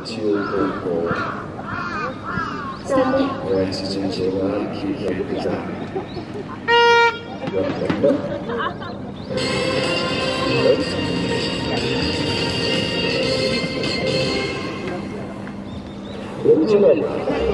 中央高校親父順調が900座4番の40番